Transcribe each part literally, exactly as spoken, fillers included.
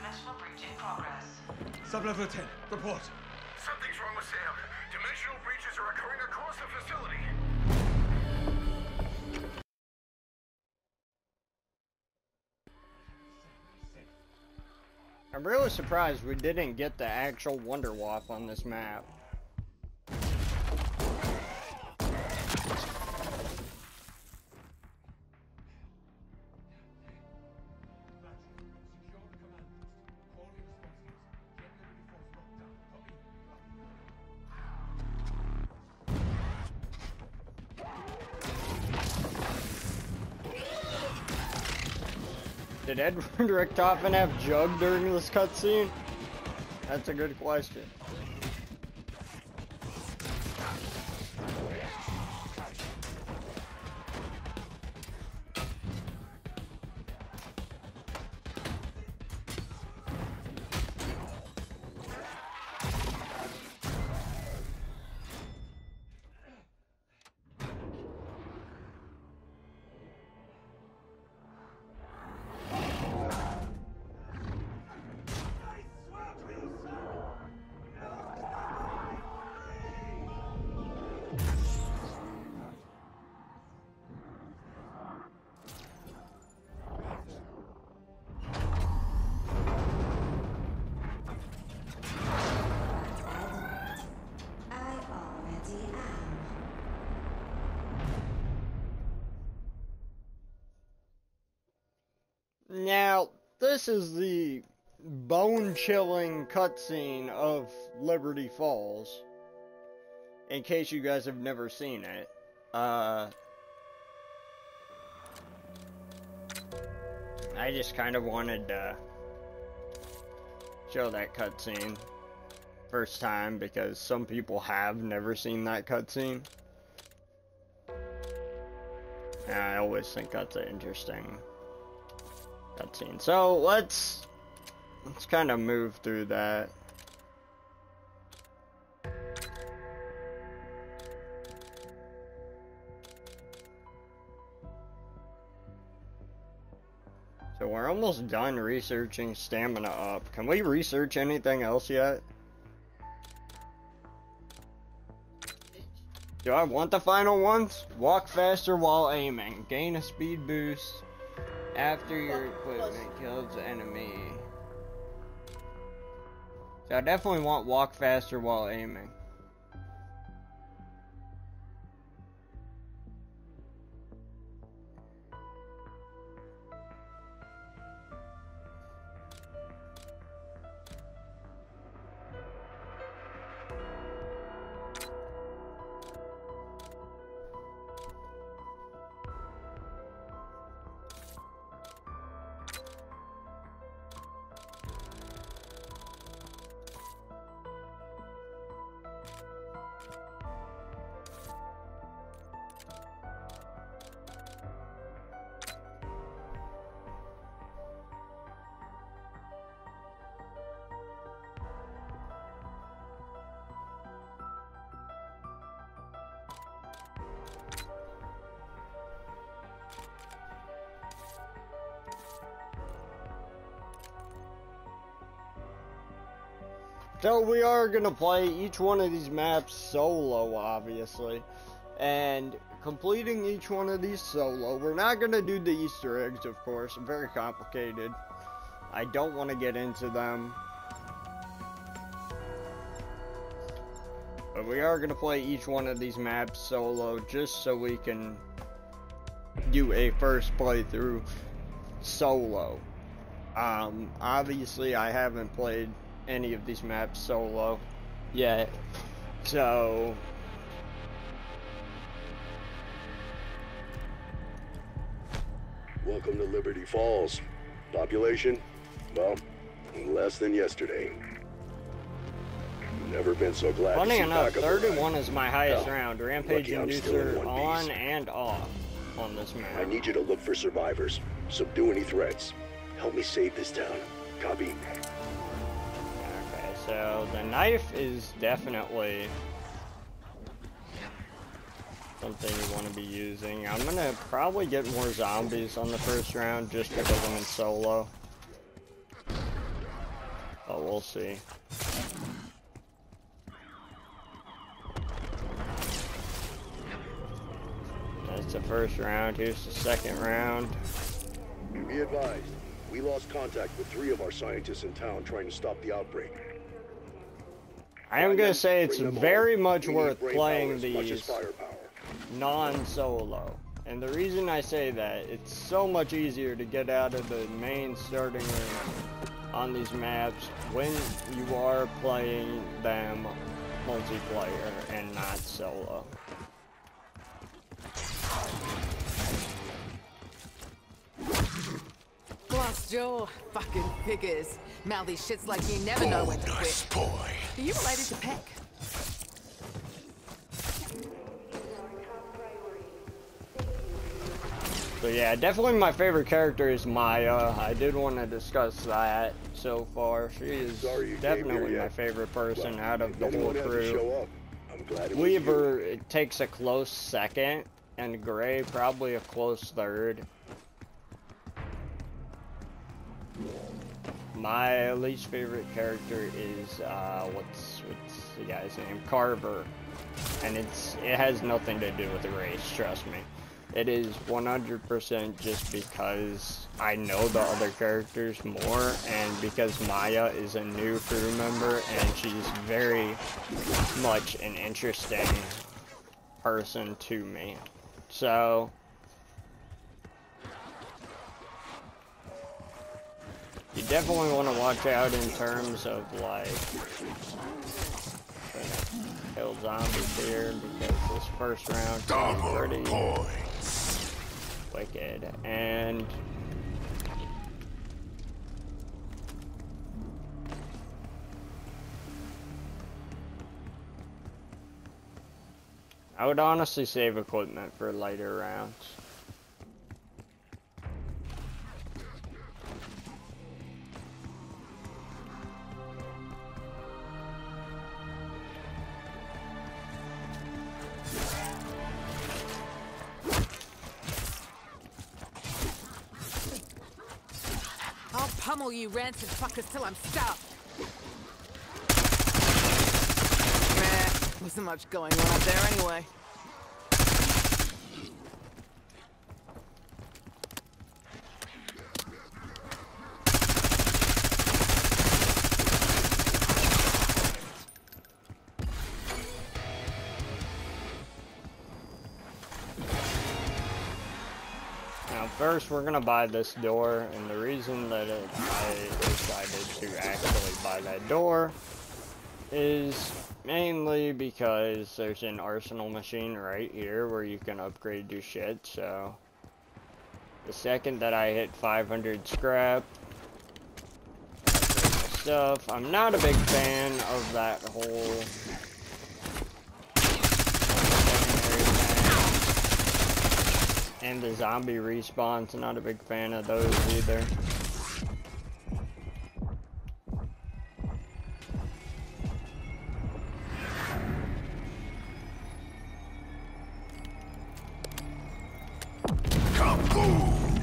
Dimensional breach in progress. Sub-level ten, report. Something's wrong with Sam. Dimensional breaches are occurring across the facility. I'm really surprised we didn't get the actual Wonder Wasp on this map. Did Edward Richtofen have Jug during this cutscene? That's a good question. Now, this is the bone-chilling cutscene of Liberty Falls. In case you guys have never seen it. Uh, I just kind of wanted to show that cutscene first time because some people have never seen that cutscene. And I always think that's an interesting cutscene. So let's let's kind of move through that. So we're almost done researching stamina up. Can we research anything else yet? Do I want the final ones? Walk faster while aiming. Gain a speed boost after your equipment kills the enemy. So I definitely want walk faster while aiming. So we are going to play each one of these maps solo, obviously, and completing each one of these solo. We're not going to do the Easter eggs, of course, very complicated. I don't want to get into them. But we are going to play each one of these maps solo, just so we can do a first playthrough solo. Um, obviously I haven't played any of these maps solo yet, so Welcome to Liberty Falls. Population? Well, less than yesterday. Never been so glad funny to see enough, Doc thirty-one is my highest Oh, round. Rampage lucky I'm still in Inducer one on piece. and off on this map. I need you to look for survivors. Subdue any threats. Help me save this town. Copy. Okay, so the knife is definitely something you want to be using. I'm gonna probably get more zombies on the first round just because I'm in solo. But we'll see. That's the first round. Here's the second round. Be advised, we lost contact with three of our scientists in town trying to stop the outbreak. I am going to say it's very much We need worth brain playing power as much as these firepower. non-solo. And the reason I say that, it's so much easier to get out of the main starting room on these maps when you are playing them multiplayer and not solo. Glassjaw, fucking figures. Mouthy shits like you never know when to quit. Boy. Are you related to Peck? So yeah, definitely my favorite character is Maya. I did want to discuss that so far. She is Sorry you came definitely here my yet. favorite person Well, out of if the whole anyone had to crew. show up, I'm glad it was Weaver you. it takes a close second, and Gray probably a close third. My least favorite character is uh, what's what's the guy's name? Carver, and it's it has nothing to do with the race. Trust me, it is one hundred percent just because I know the other characters more, and because Maya is a new crew member, and she's very much an interesting person to me. So. You definitely want to watch out in terms of like kill zombies here because this first round is Double pretty points. wicked. And I would honestly save equipment for later rounds. I'll pummel you rancid fuckers till I'm stopped. Meh, wasn't much going on up there anyway. Now first we're gonna buy this door, and the reason that it, I decided to actually buy that door is mainly because there's an arsenal machine right here where you can upgrade your shit. So the second that I hit five hundred scrap, I upgrade my stuff. I'm not a big fan of that whole and the zombie respawns, not a big fan of those either. Kaboom!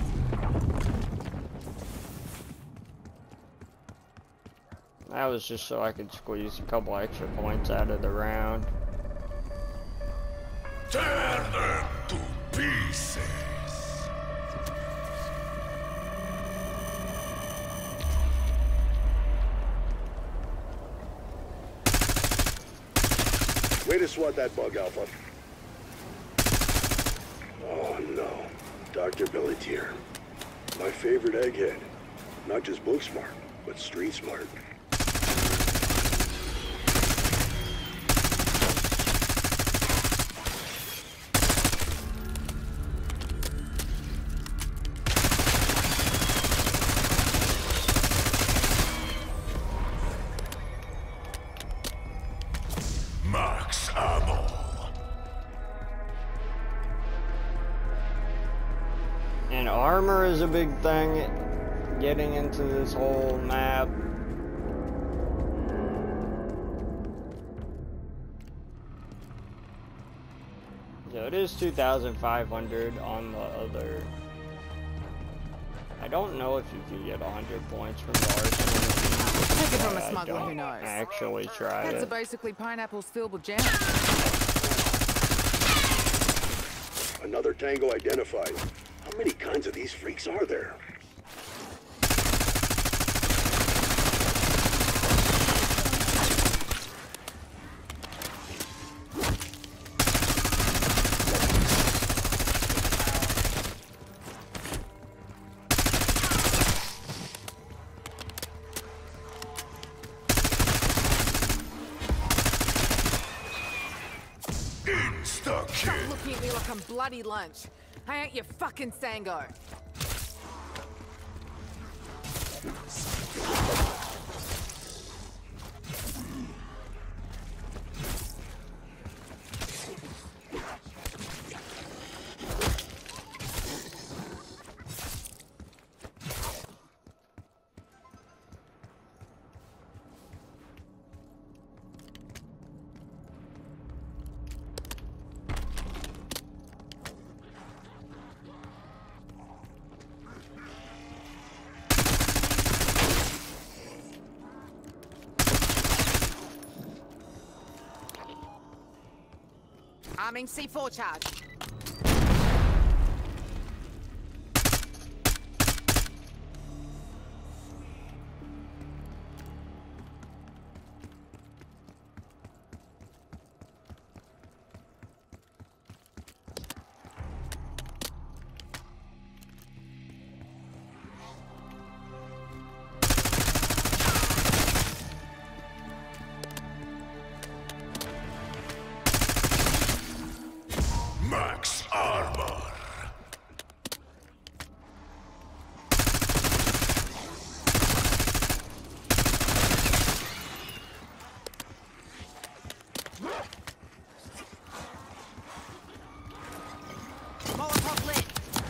That was just so I could squeeze a couple extra points out of the round. Tear them to pieces. Way to swat that bug, Alpha. Oh no, Doctor Bellatier. My favorite egghead. Not just book smart, but street smart. Max ammo. And armor is a big thing getting into this whole map. So it is two thousand five hundred on the other. I don't know if you can get one hundred points from the arsenal. Take it from a I smuggler don't who knows. actually try Pets are it. basically pineapples filled with jam. Another tango identified. How many kinds of these freaks are there? Insta Stop kill. looking at me like I'm bloody lunch. I ain't your fucking Sango. Arming C four charge. Max armor. Molotov lit.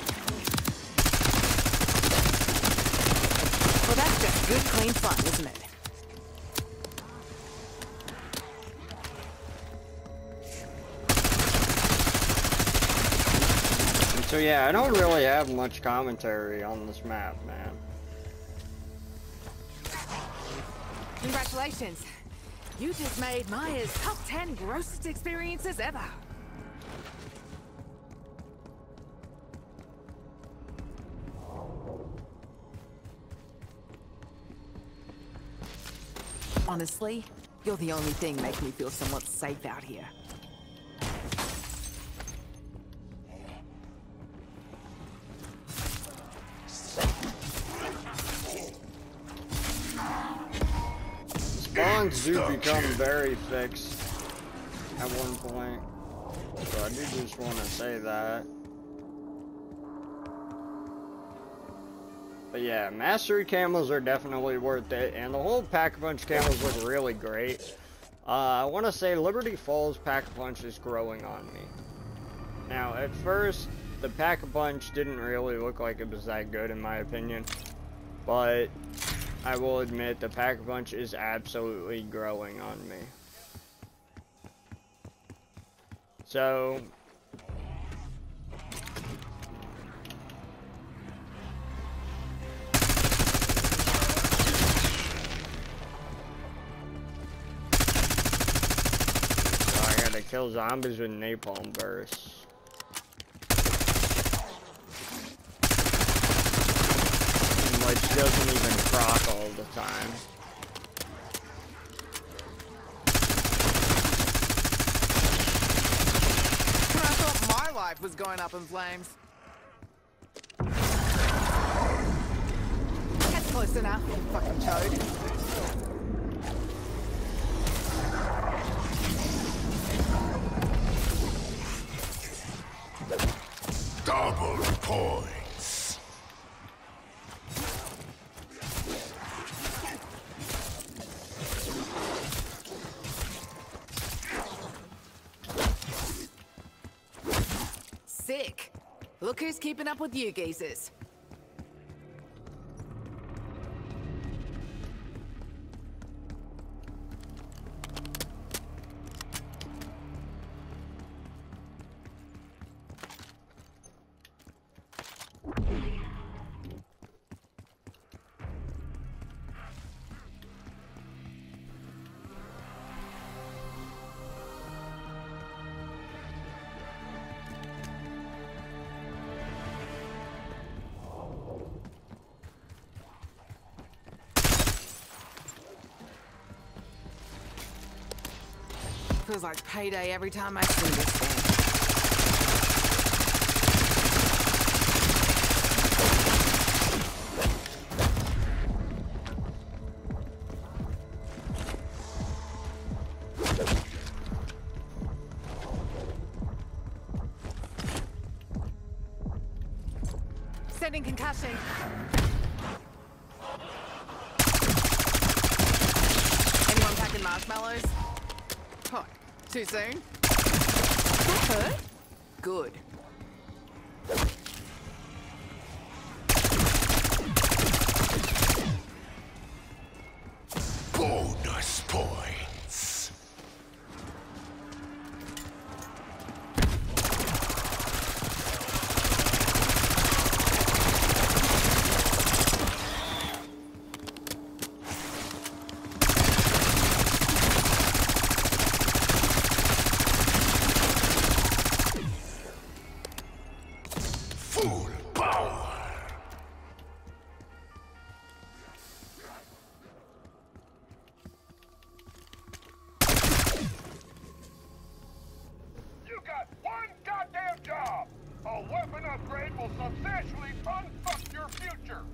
Well, that's just good, clean fun, isn't it? So yeah, I don't really have much commentary on this map, man. Congratulations. You just made Maya's top ten grossest experiences ever. Honestly, you're the only thing making me feel somewhat safe out here. Spawns do become very fixed at one point, so I do just want to say that. But yeah, Mastery camos are definitely worth it, and the whole Pack-a-Punch camos look really great. Uh, I want to say Liberty Falls Pack-a-Punch is growing on me. Now, at first, the Pack-a-Punch didn't really look like it was that good in my opinion, but I will admit the Pack-a-Punch is absolutely growing on me. So, so I gotta kill zombies with napalm bursts. Which doesn't even proc all the time. I thought my life was going up in flames. That's close enough, you fucking chode. Double points. Sick. Look who's keeping up with you geezers. Feels like payday every time I see this thing. Sending concussion. Anyone packing marshmallows? Oh, too soon? That hurt? Good. Bonus points. Full power. You got one goddamn job! A weapon upgrade will substantially unfuck your future!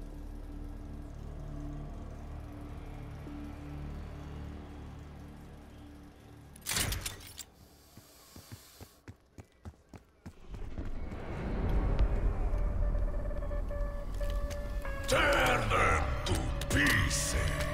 Turn them to pieces.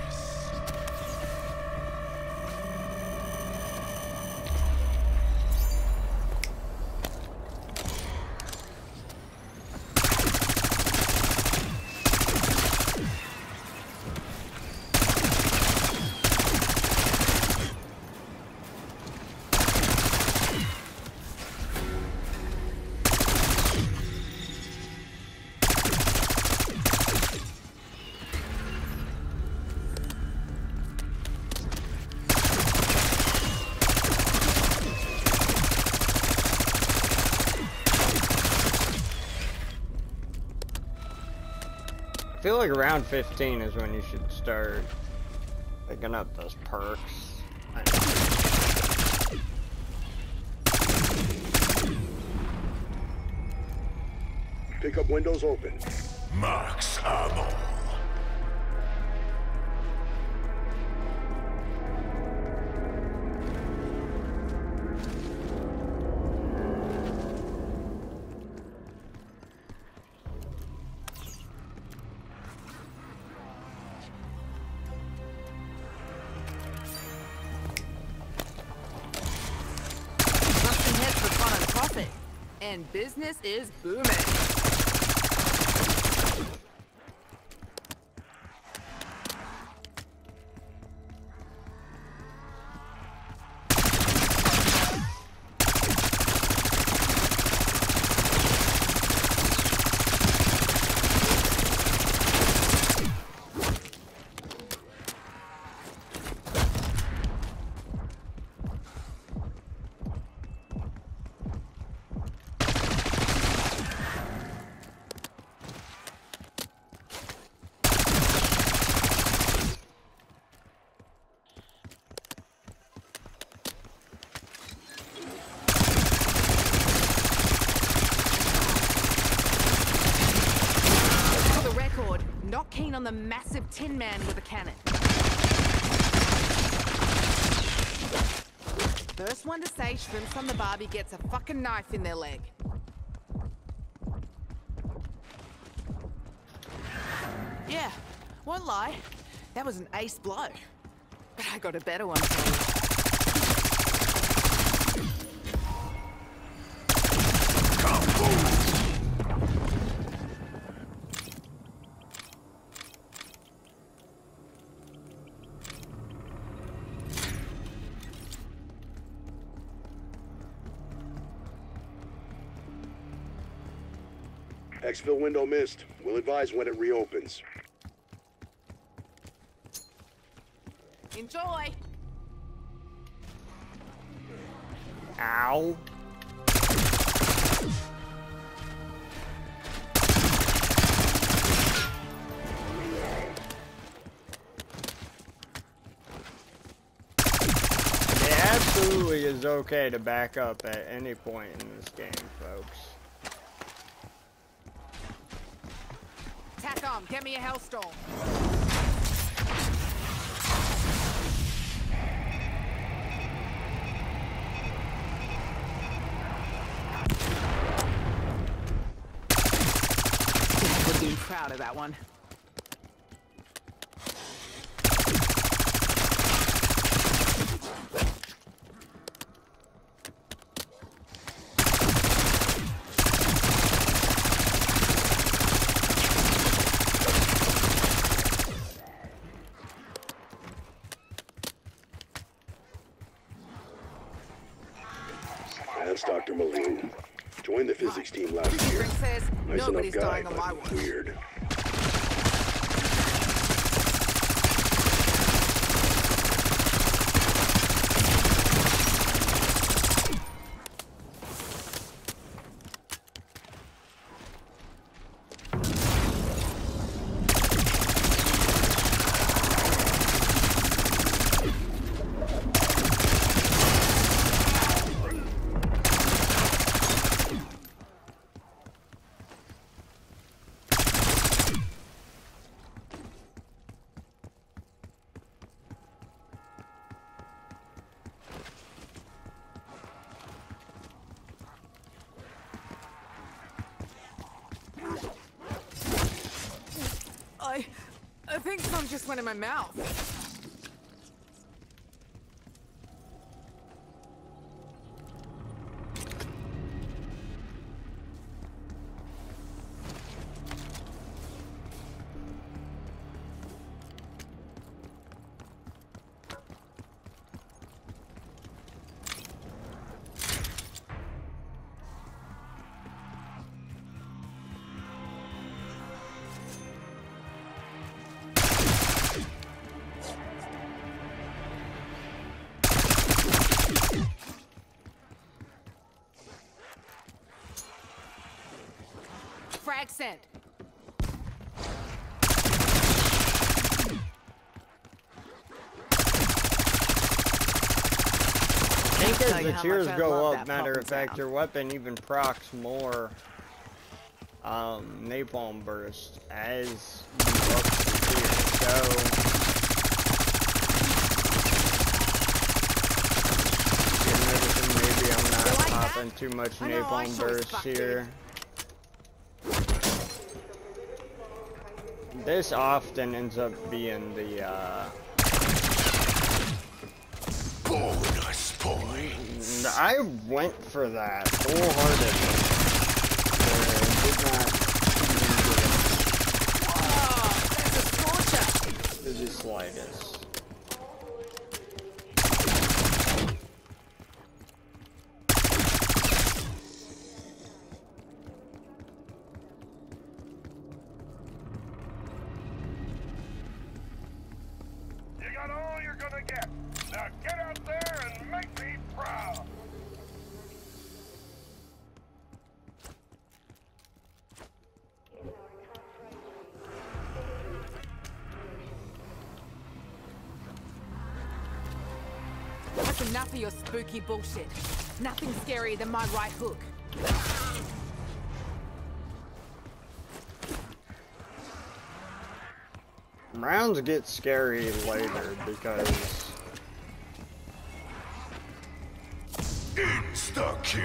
I feel like around fifteen is when you should start picking up those perks. I know. Pickup windows open. Max ammo. Busting heads for fun and profit. And business is booming. Not keen on the massive tin man with a cannon. First one to say shrimps on the barbie gets a fucking knife in their leg. Yeah, won't lie. That was an ace blow. But I got a better one for you. Exfil window missed. We'll advise when it reopens. Enjoy! Ow. There absolutely is is okay to back up at any point in this game, folks. TACOM, get me a Hellstorm. Would be proud of that one. That's Doctor Moline. Joined the physics team last year. Says Nice nobody's enough guy, dying on my but watch. weird. I... I think some just went in my mouth. Frag sent. I think Tell as you the how tiers much I go love up, that matter of popping fact, sound. your weapon even procs more um, napalm burst as you up the tier. So you're noticing maybe I'm not You like popping that? too much I know, I napalm sure as burst fuck here. This often ends up being the uh, Bonus points. I went for that wholeheartedly. Uh, did not Oh, that's a scorcher. do the slightest. You got all you're gonna get. Now get out there and make me proud. That's enough of your spooky bullshit. Nothing scarier than my right hook. Rounds get scary later because Insta kill.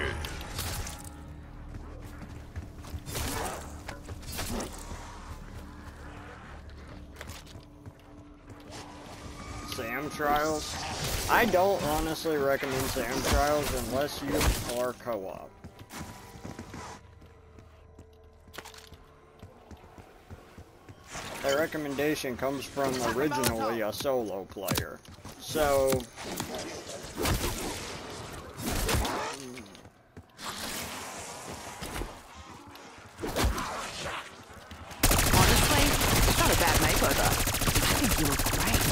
Sam Trials. I don't honestly recommend Sam Trials unless you are co-op. That recommendation comes from originally a solo player. So Honestly, it's not a bad makeover. I think you look great.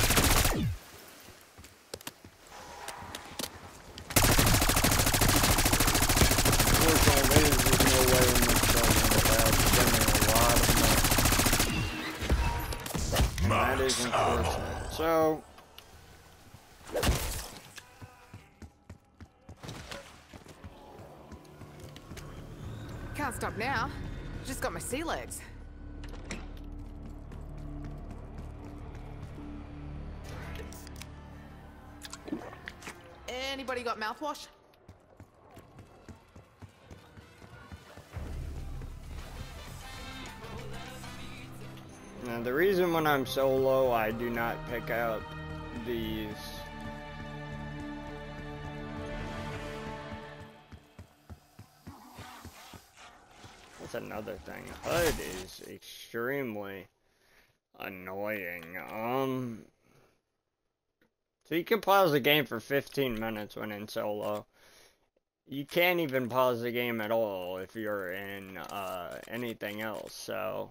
unfortunately, there's no way in this game without spending a lot of money. That is unfortunate. So Can't stop now. Just got my sea legs. Anybody got mouthwash? Now, the reason when I'm solo, I do not pick up these. That's another thing. H U D is extremely annoying. Um, so you can pause the game for fifteen minutes when in solo. You can't even pause the game at all if you're in uh, anything else, so...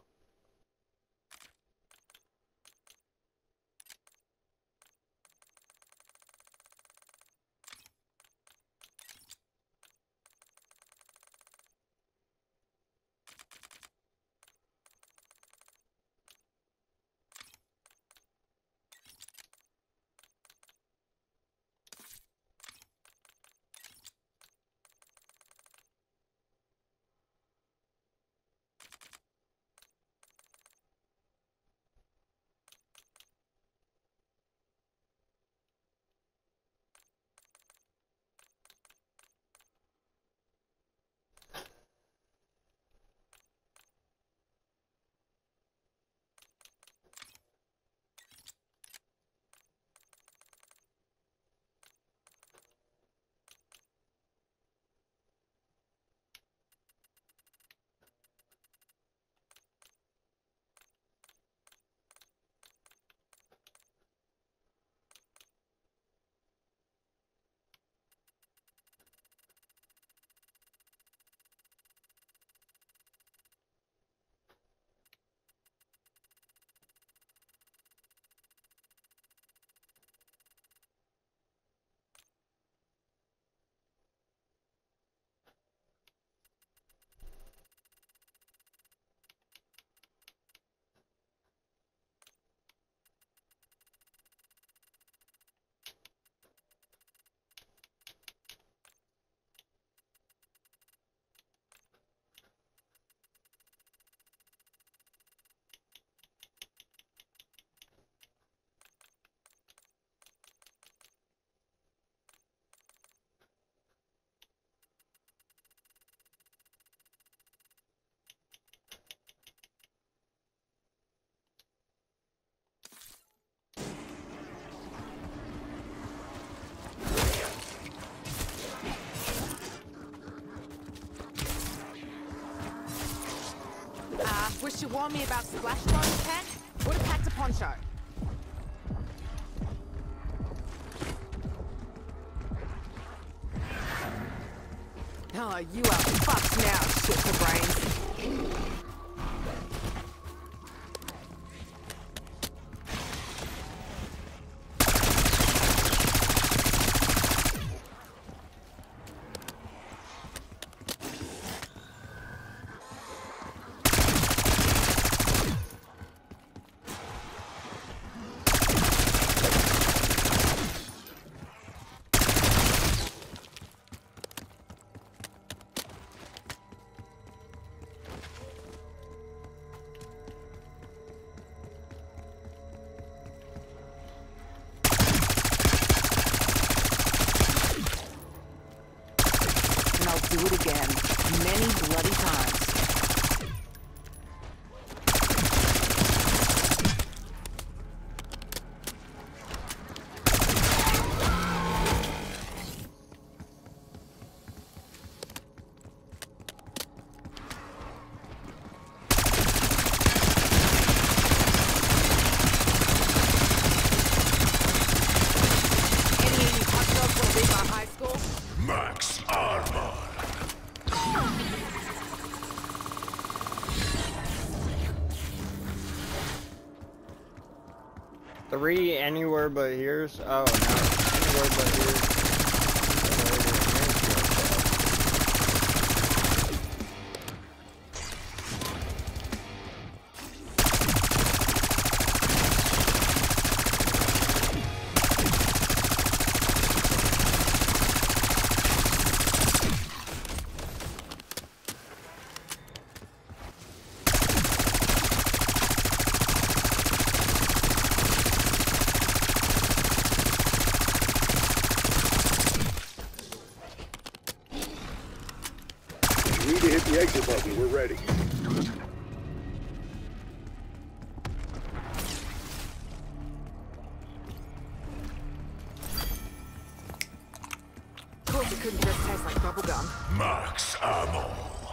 Wish you warned me about splash zones, Ken? Would have packed a poncho. Oh, you are fucked now, shit for brains. Do it again, many bloody times. Any of you hot dogs will leave our high school? Max armor. Three anywhere but here's. Oh no, anywhere but here's. exit button. We're ready. Of course, it couldn't just taste like bubblegum. Max ammo.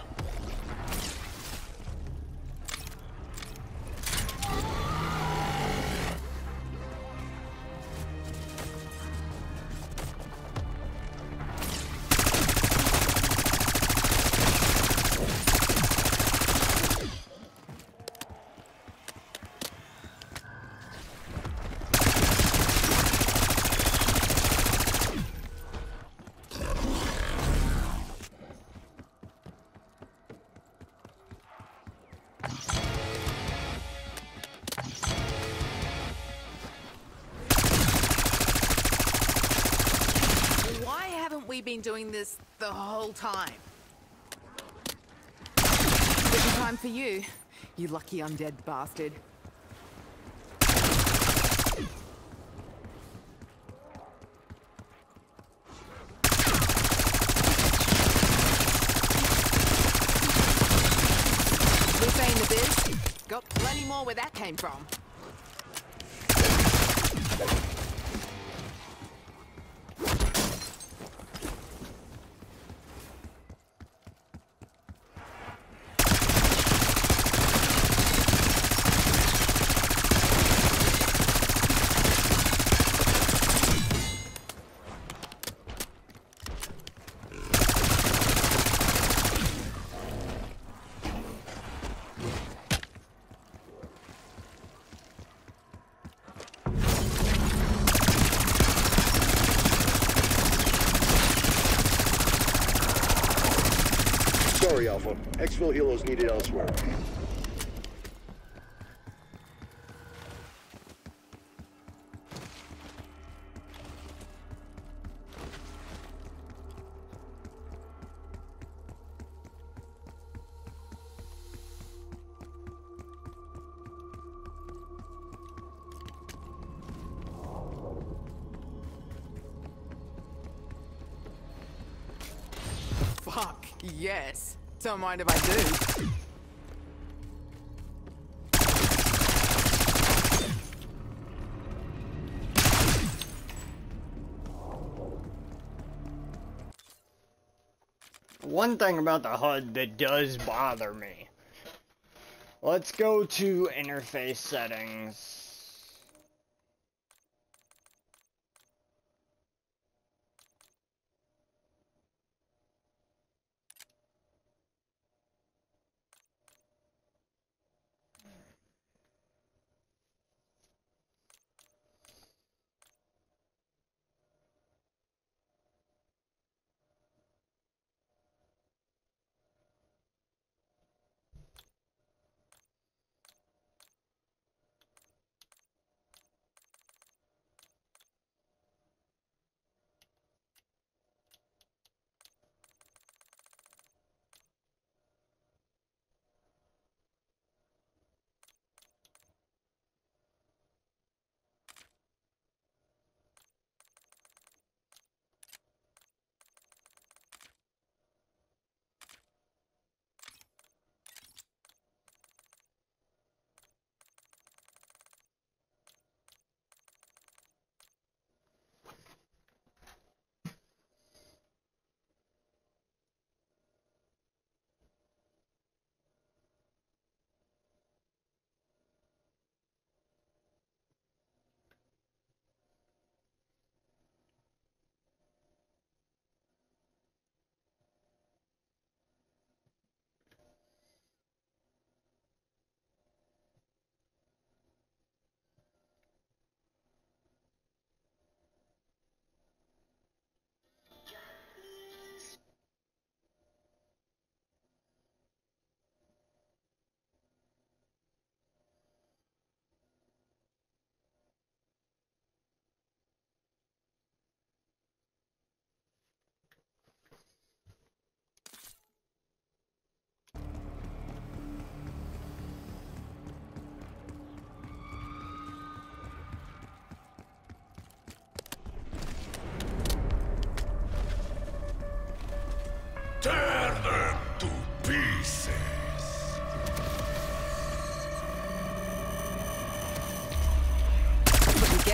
We been doing this the whole time. It's time for you, you lucky undead bastard. We say in the biz, got plenty more where that came from. Sorry, Alpha. Exfil helos needed elsewhere. Fuck, yes. Don't mind if I do. One thing about the H U D that does bother me. Let's go to interface settings.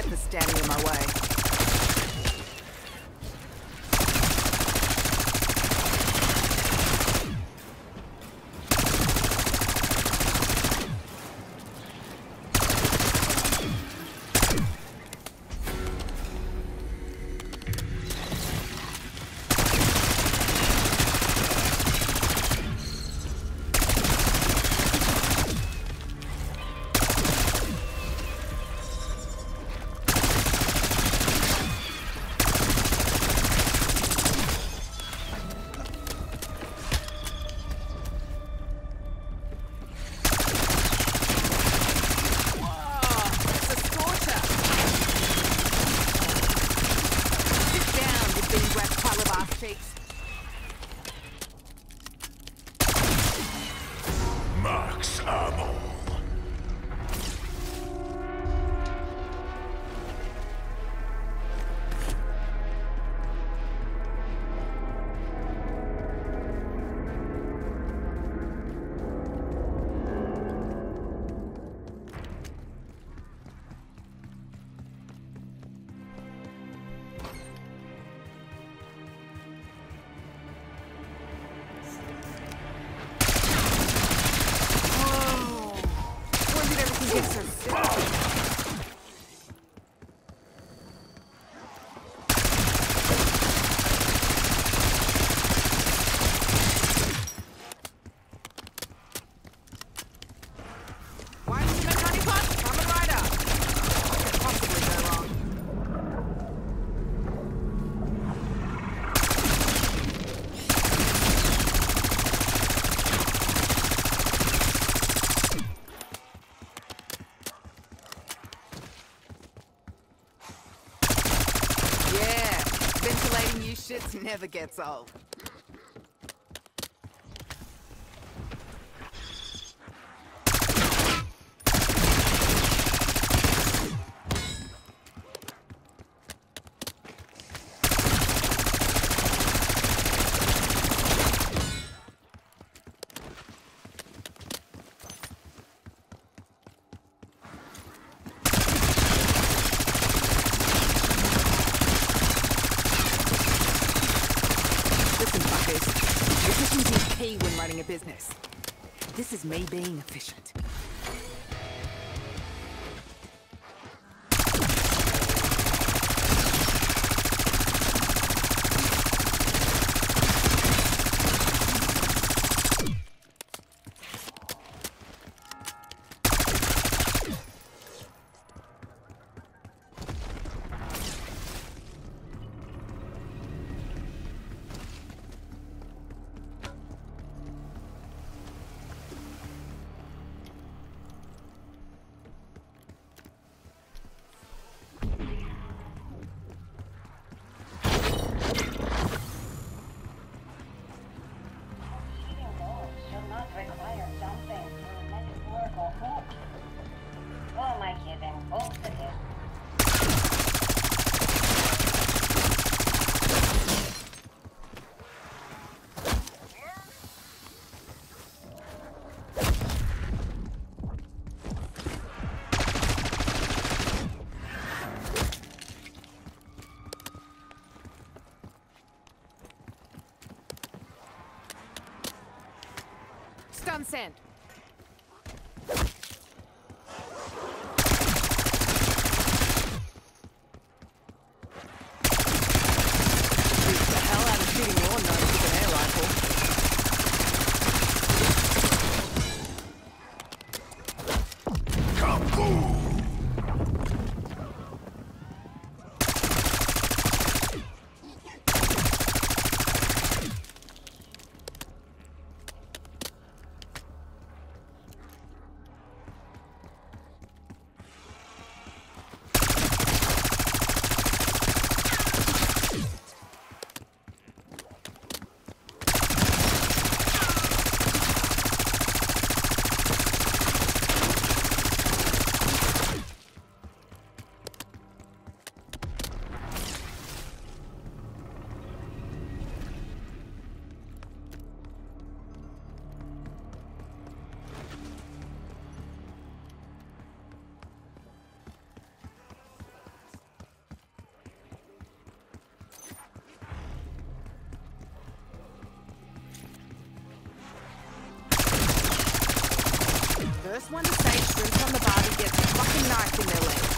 for standing in my way. Max ammo. Shit never gets old. When running a business. This is me being efficient. Stun sand. Beats the hell out of shooting your nose with an air rifle. Just one to stage drinks on the bar to get a fucking knife in their leg.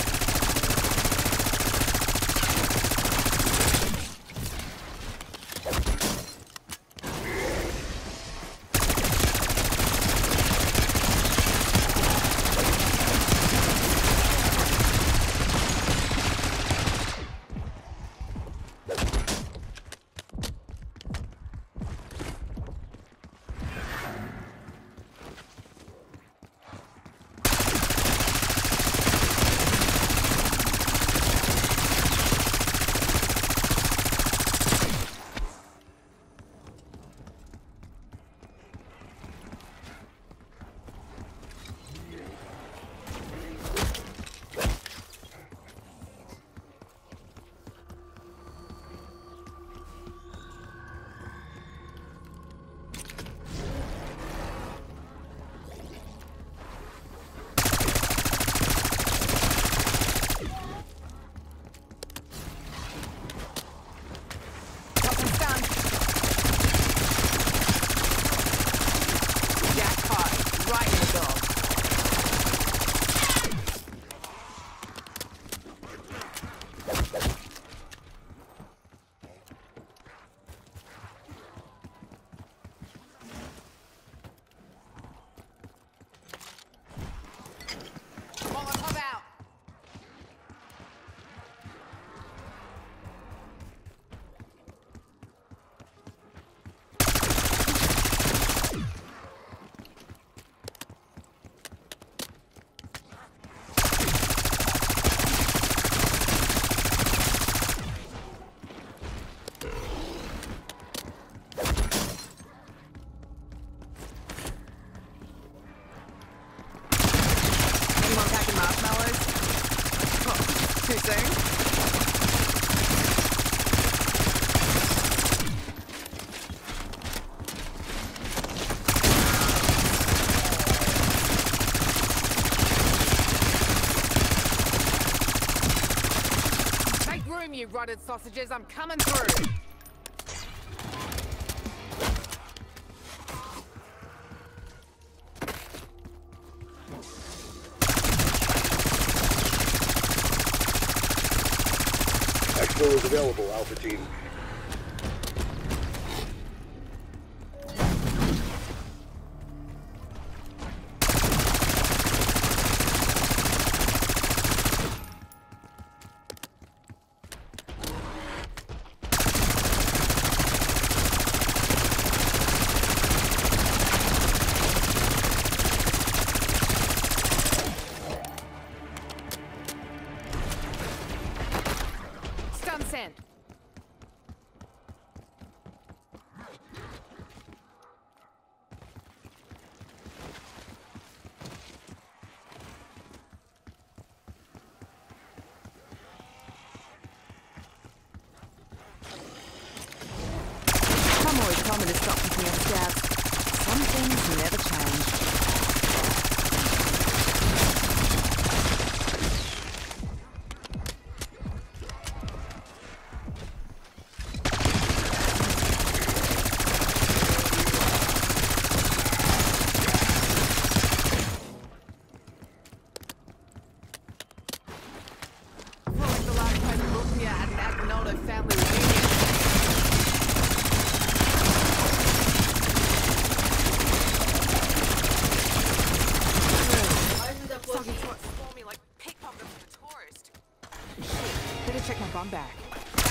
You rotted sausages, I'm coming through. Exfil is available, Alpha Team. Send. Mum always told me to stop picking up scabs. Some things never change. Check my bum back.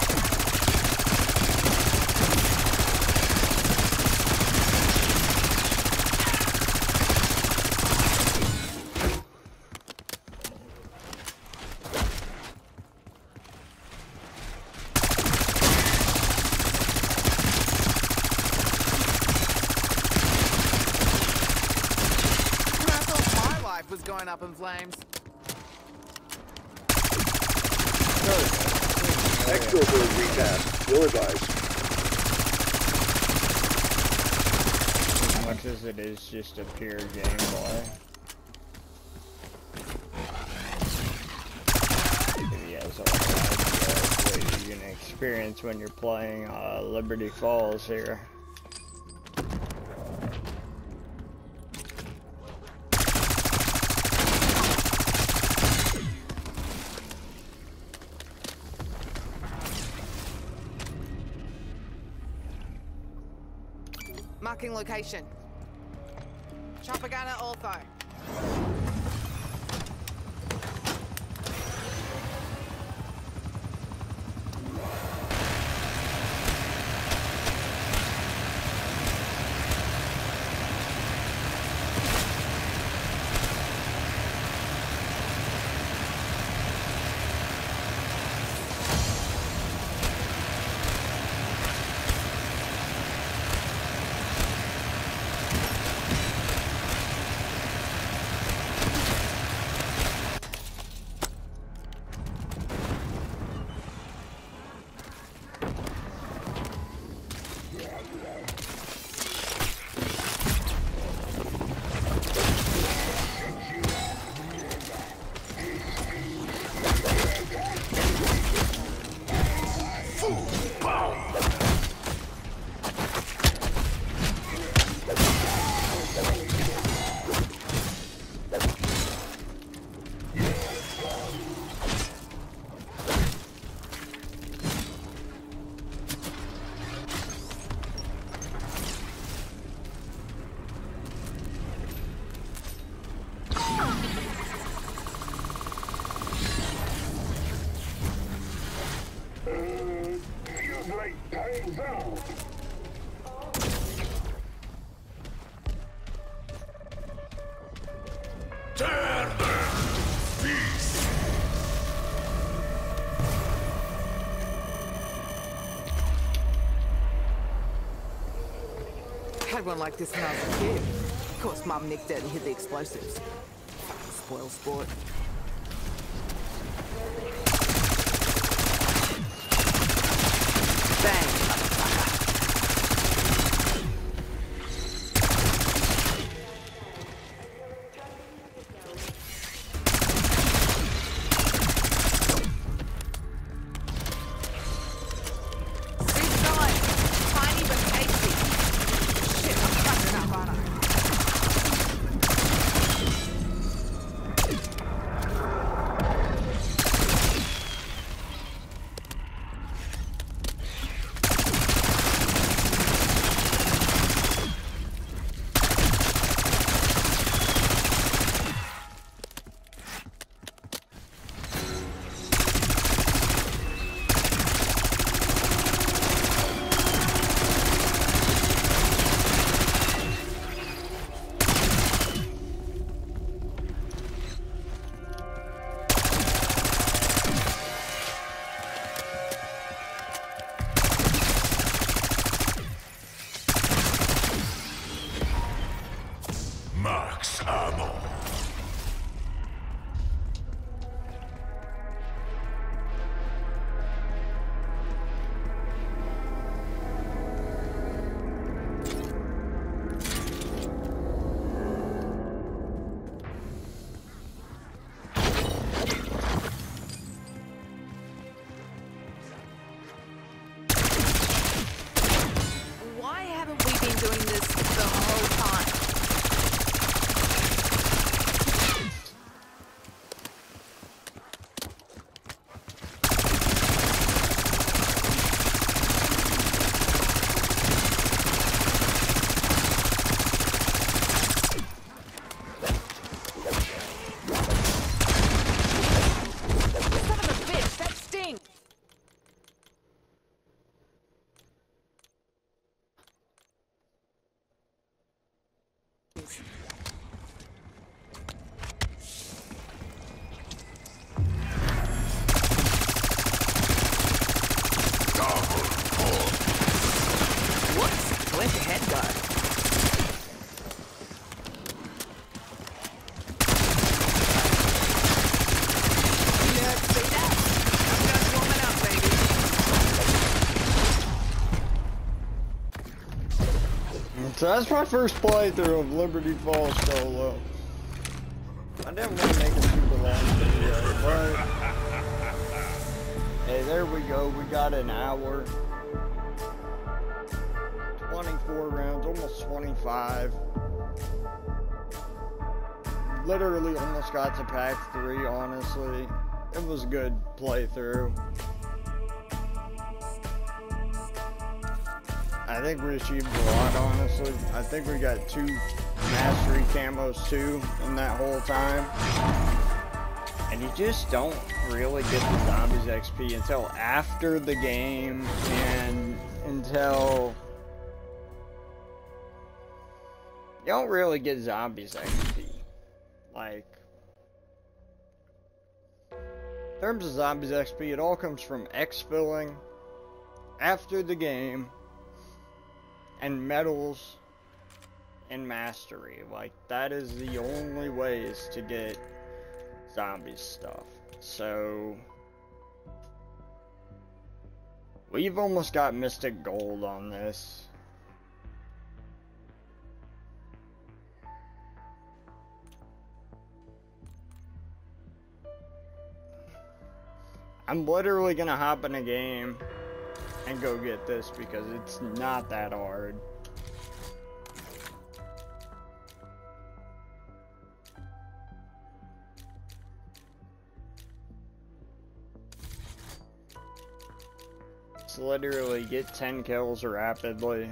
I thought my life was going up in flames. Exfil bird retasked. Will advise. As much as it is just a pure gameplay. He has a lot of ideas what you can experience when you're playing uh, Liberty Falls here. Marking location. Chopper gunner ortho. Had one like this when I was a kid. Of course, Mum nicked it and hid the explosives. Fucking spoil sport. Bang, motherfucker. Sweet size. Tiny but tasty. Shit, I'm fucking up, aren't I? Max ammo. Why haven't we been doing this the whole time? Son of a bitch, that stinks! Whoops, where'd your head go? Yeah, see that? I'm just warming up, baby. So that's my first playthrough of Liberty Falls solo. I didn't want to make a super long video, but hey, there we go. We got an hour, twenty-four rounds, almost twenty-five. Literally almost got to pack three. Honestly, it was a good playthrough. I I think we achieved a lot, honestly. I think we got two mastery camos too in that whole time. And you just don't really get the zombies X P until after the game and until you don't really get zombies X P. Like, in terms of zombies X P, it all comes from exfilling after the game and medals and mastery. Like, that is the only ways to get zombies stuff. So we've almost got Mystic Gold on this. I'm literally gonna hop in a game and go get this because it's not that hard. It's literally get ten kills rapidly.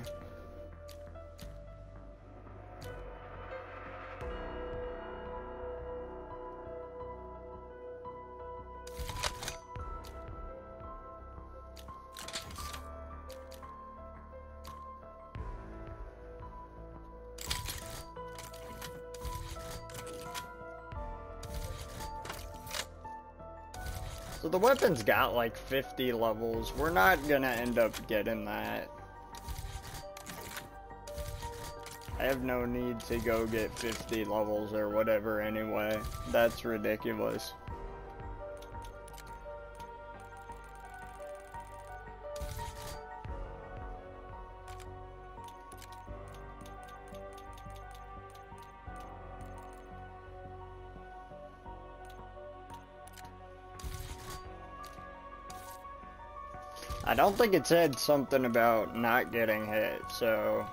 So the weapon's got like fifty levels. We're not gonna end up getting that. I have no need to go get fifty levels or whatever anyway. That's ridiculous. I don't think it said something about not getting hit, so...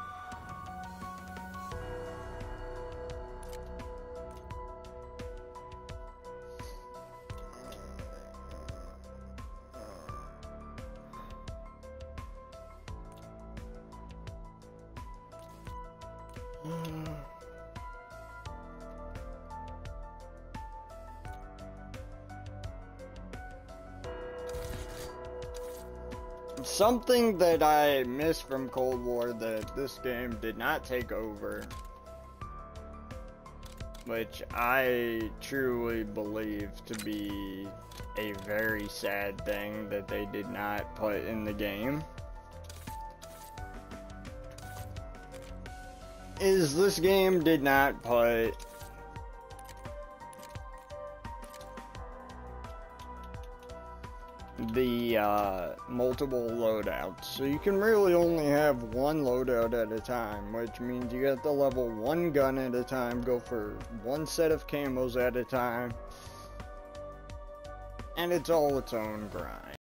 Something that I missed from Cold War that this game did not take over, which I truly believe to be a very sad thing that they did not put in the game, is this game did not put the uh, multiple loadouts. So you can really only have one loadout at a time, which means you got to level one gun at a time, go for one set of camos at a time, and it's all its own grind.